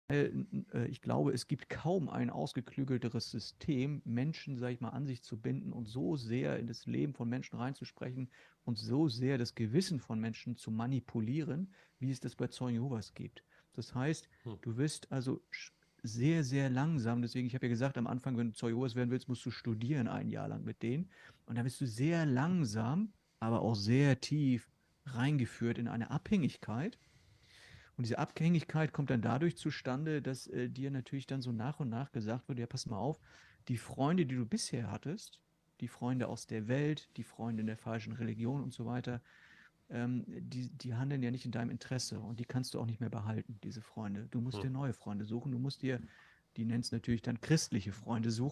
Ich glaube, es gibt kaum ein ausgeklügelteres System, Menschen, sage ich mal, an sich zu binden und so sehr in das Leben von Menschen reinzusprechen und so sehr das Gewissen von Menschen zu manipulieren, wie es das bei Zeugen Jehovas gibt. Das heißt, Hm. du wirst also sehr, sehr langsam, deswegen, ich habe ja gesagt, am Anfang, wenn du Zeuge Jehovas werden willst, musst du studieren ein Jahr lang mit denen. Und dann bist du sehr langsam, aber auch sehr tief reingeführt in eine Abhängigkeit. Und diese Abhängigkeit kommt dann dadurch zustande, dass dir natürlich dann so nach und nach gesagt wird, ja, pass mal auf, die Freunde, die du bisher hattest, die Freunde aus der Welt, die Freunde in der falschen Religion und so weiter, die handeln ja nicht in deinem Interesse und die kannst du auch nicht mehr behalten, diese Freunde. Du musst Hm. dir neue Freunde suchen, du musst dir, die nennt es natürlich dann christliche Freunde suchen.